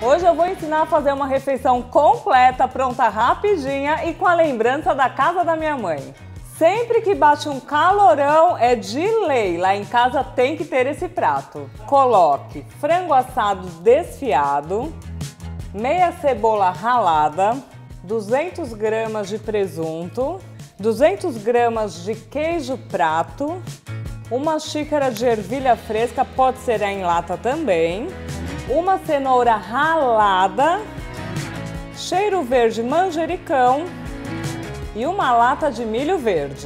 Hoje eu vou ensinar a fazer uma refeição completa, pronta rapidinha e com a lembrança da casa da minha mãe. Sempre que bate um calorão, é de lei, lá em casa tem que ter esse prato. Coloque frango assado desfiado, meia cebola ralada, 200 gramas de presunto, 200 gramas de queijo prato, uma xícara de ervilha fresca, pode ser em lata também, uma cenoura ralada, cheiro verde manjericão e uma lata de milho verde.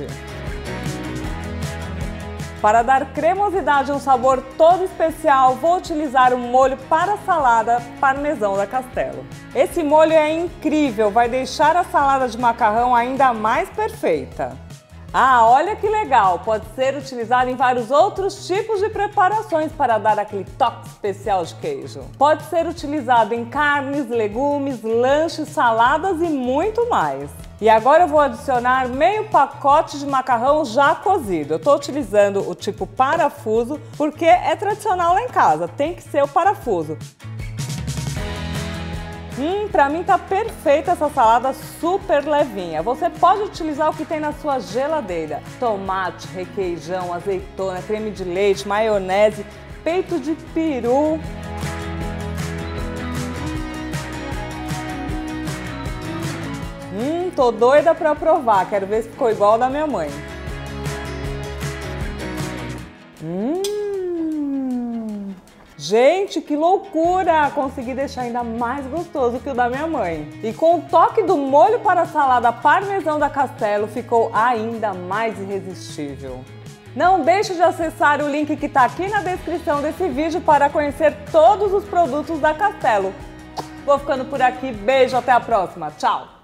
Para dar cremosidade e um sabor todo especial, vou utilizar um molho para salada Parmesão da Castello. Esse molho é incrível, vai deixar a salada de macarrão ainda mais perfeita. Ah, olha que legal! Pode ser utilizado em vários outros tipos de preparações para dar aquele toque especial de queijo. Pode ser utilizado em carnes, legumes, lanches, saladas e muito mais. E agora eu vou adicionar meio pacote de macarrão já cozido. Eu estou utilizando o tipo parafuso porque é tradicional lá em casa, tem que ser o parafuso. Pra mim tá perfeita essa salada super levinha. Você pode utilizar o que tem na sua geladeira. Tomate, requeijão, azeitona, creme de leite, maionese, peito de peru. Tô doida pra provar. Quero ver se ficou igual ao da minha mãe. Gente, que loucura! Consegui deixar ainda mais gostoso que o da minha mãe. E com o toque do molho para salada Parmesão da Castello, ficou ainda mais irresistível. Não deixe de acessar o link que está aqui na descrição desse vídeo para conhecer todos os produtos da Castello. Vou ficando por aqui. Beijo, até a próxima. Tchau!